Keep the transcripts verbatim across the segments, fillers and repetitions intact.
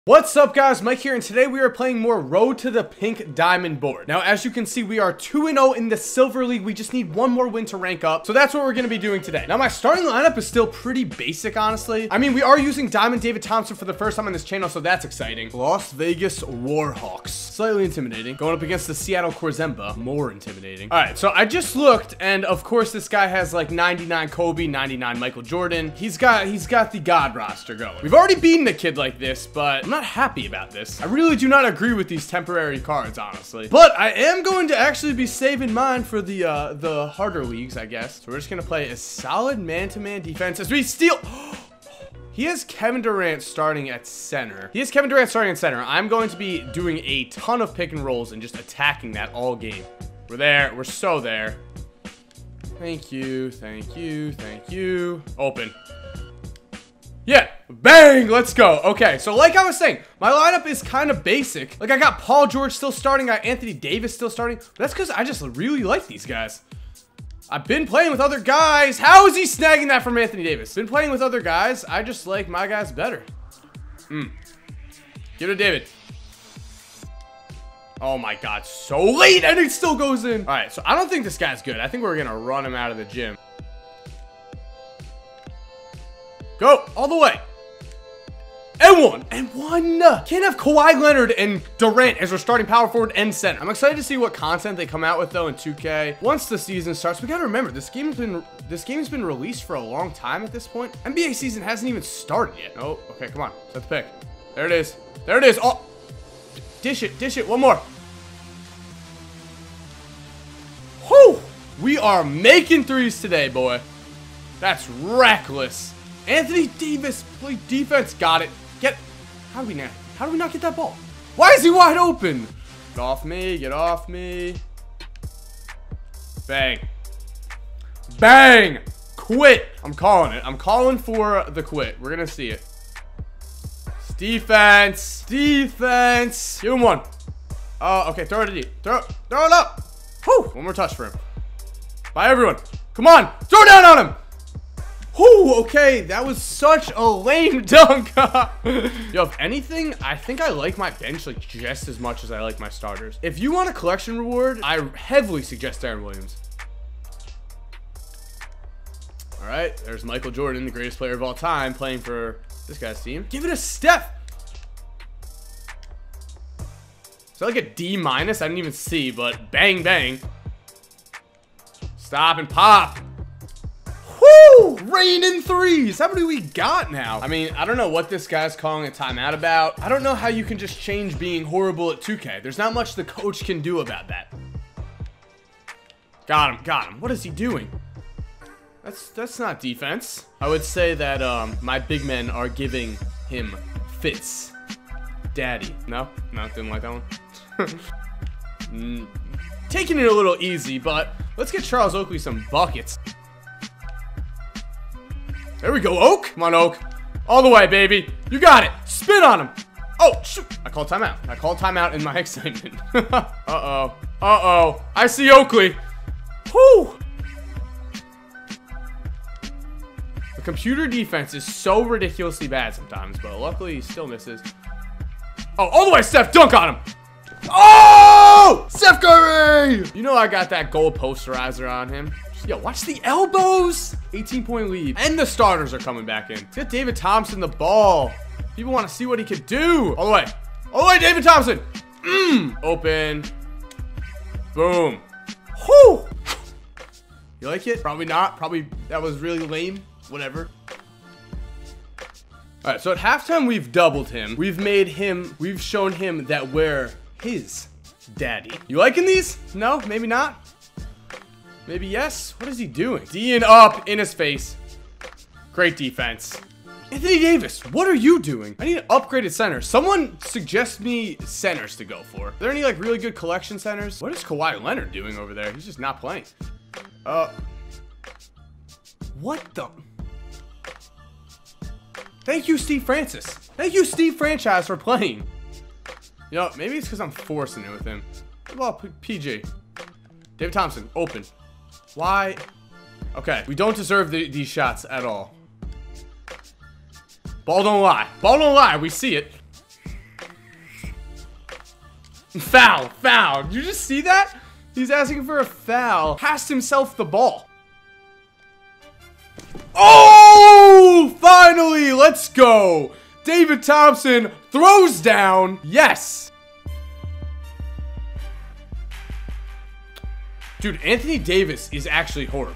What's up guys, Mike here, and today we are playing more Road to the Pink Diamond board. Now as you can see, we are two and oh in the Silver League. We just need one more win to rank up, so that's what we're going to be doing today. Now my starting lineup is still pretty basic, honestly. I mean, we are using Diamond David Thompson for the first time on this channel, so that's exciting. Las Vegas Warhawks, slightly intimidating. Going up against the Seattle Korzemba, more intimidating. Alright, so I just looked, and of course this guy has like ninety-nine Kobe, ninety-nine Michael Jordan. He's got, he's got the God roster going. We've already beaten a kid like this, but I'm not happy about this. I really do not agree with these temporary cards, honestly. But I am going to actually be saving mine for the uh, the harder leagues, I guess. So we're just gonna play a solid man-to-man defense as we steal. He has Kevin Durant starting at center. He has Kevin Durant starting at center. I'm going to be doing a ton of pick and rolls and just attacking that all game. We're there. We're so there. Thank you. Thank you. Thank you. Open. Yeah, bang, let's go. Okay, so like I was saying, my lineup is kind of basic. Like I got Paul George still starting, I got Anthony Davis still starting. But that's because I just really like these guys. I've been playing with other guys. How is he snagging that from Anthony Davis? Been playing with other guys. I just like my guys better. Mm. Give it to David. Oh my God, so late and it still goes in. All right, so I don't think this guy's good. I think we're gonna run him out of the gym. Go all the way. And one. And one. Can't have Kawhi Leonard and Durant as our starting power forward and center. I'm excited to see what content they come out with though in two K. Once the season starts, we gotta remember this game's been this game's been released for a long time at this point. N B A season hasn't even started yet. Oh, okay, come on. Set the pick. There it is. There it is. Oh, dish it, dish it. One more. Whew. We are making threes today, boy. That's reckless. Anthony Davis, play defense. Got it. Get. How do we not? How do we not get that ball? Why is he wide open? Get off me. Get off me. Bang. Bang. Quit. I'm calling it. I'm calling for the quit. We're gonna see it. It's defense. Defense. Give him one. Oh, uh, okay. Throw it to deep. Throw. Throw it up. Whew. One more touch for him. Bye, everyone. Come on. Throw down on him. Whew, okay, that was such a lame dunk. Yo, if anything, I think I like my bench like just as much as I like my starters. If you want a collection reward, I heavily suggest Aaron Williams. All right, there's Michael Jordan, the greatest player of all time, playing for this guy's team. Give it a Steph. Is that like a D minus? I didn't even see, but bang, bang. Stop and pop. Woo! Rain in threes. How many we got now? I mean, I don't know what this guy's calling a timeout about. I don't know how you can just change being horrible at two K. There's not much the coach can do about that. Got him. Got him. What is he doing? That's that's not defense. I would say that um, my big men are giving him fits. Daddy. No? No, didn't like that one. mm, taking it a little easy, but let's get Charles Oakley some buckets. There we go, Oak. Come on, Oak. All the way, baby. You got it. Spin on him. Oh, shoot. I called timeout. I called timeout in my excitement. Uh-oh. Uh-oh. I see Oakley. Whew. The computer defense is so ridiculously bad sometimes, but luckily he still misses. Oh, all the way, Steph. Dunk on him. Oh! Steph Curry! You know I got that gold posterizer on him. Yo, watch the elbows. eighteen point lead. And the starters are coming back in. Let's get David Thompson the ball. People want to see what he could do. All the way. All the way, David Thompson. Mmm. Open. Boom. Whew. You like it? Probably not. Probably that was really lame. Whatever. All right, so at halftime, we've doubled him. We've made him, we've shown him that we're his daddy. You liking these? No, maybe not. Maybe yes. What is he doing? D'ing up in his face. Great defense. Anthony Davis, what are you doing? I need an upgraded center. Someone suggest me centers to go for. Are there any like really good collection centers? What is Kawhi Leonard doing over there? He's just not playing. Uh, what the? Thank you, Steve Francis. Thank you, Steve Franchise, for playing. You know, maybe it's because I'm forcing it with him. Well, P G. David Thompson, open. Why? Okay, we don't deserve the, these shots at all. Ball don't lie. Ball don't lie. We see it. Foul, foul. Did you just see that? He's asking for a foul. Passed himself the ball. Oh, finally, let's go. David Thompson throws down. Yes. Dude, Anthony Davis is actually horrible.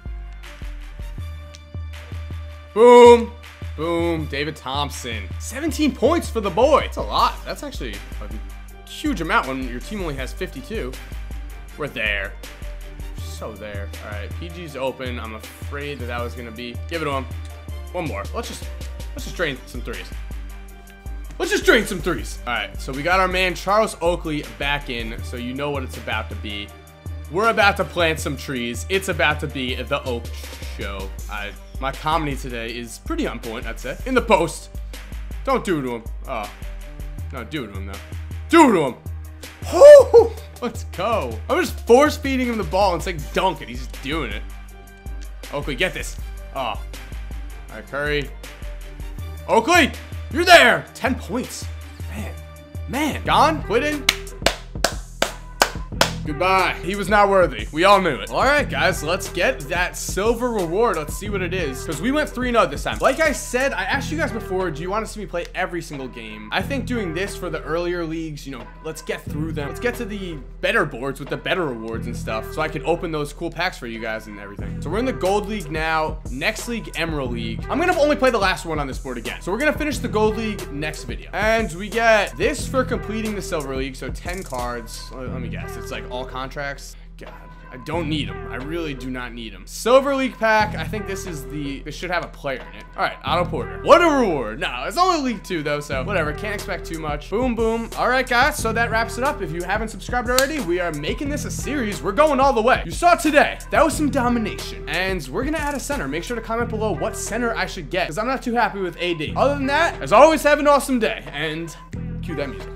Boom. Boom. David Thompson. seventeen points for the boy. That's a lot. That's actually a huge amount when your team only has fifty-two. We're there. So there. All right. P G's open. I'm afraid that that was going to be. Give it to him. One more. Let's just, let's just drain some threes. Let's just drain some threes. All right. So we got our man Charles Oakley back in. So you know what it's about to be. We're about to plant some trees. It's about to be the Oak Show. I, my comedy today is pretty on point, I'd say. In the post. Don't do it to him. Oh. No, do it to him, though. Do it to him. Woo! Let's go. I'm just force feeding him the ball and it's like dunk it. He's just doing it. Oakley, get this. Oh. All right, Curry. Oakley, you're there. ten points. Man. Man. Gone? Quitting? Goodbye. He was not worthy. We all knew it. All right, guys, let's get that silver reward. Let's see what it is. Because we went three and oh this time. Like I said, I asked you guys before, do you want to see me play every single game? I think doing this for the earlier leagues, you know, let's get through them. Let's get to the better boards with the better rewards and stuff so I can open those cool packs for you guys and everything. So we're in the Gold League now. Next league, Emerald League. I'm going to only play the last one on this board again. So we're going to finish the Gold League next video. And we get this for completing the Silver League. So ten cards. Let me guess. It's like all contracts. God, I don't need them. I really do not need them. Silver League pack. I think this is the, this should have a player in it. All right, Otto Porter. What a reward. No, it's only League Two though, so whatever. Can't expect too much. Boom, boom. All right, guys, so that wraps it up. If you haven't subscribed already, we are making this a series. We're going all the way. You saw today. That was some domination. And we're gonna add a center. Make sure to comment below what center I should get, because I'm not too happy with A D. Other than that, as always, have an awesome day. And cue that music.